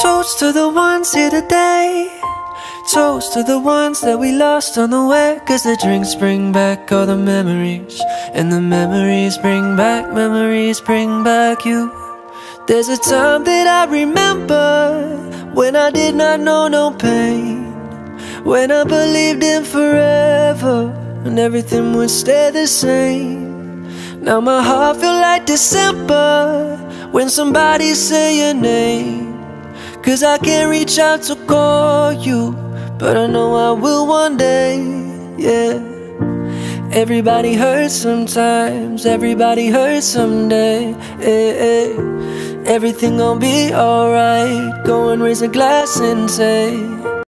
Toast to the ones here today. Toast to the ones that we lost on the way. 'Cause the drinks bring back all the memories, and the memories bring back you. There's a time that I remember when I did not know no pain, when I believed in forever and everything would stay the same. Now my heart feel like December when somebody say your name. 'Cause I can't reach out to call you, but I know I will one day, yeah. Everybody hurts sometimes, everybody hurts someday, Everything gon' be alright. Go and raise a glass and say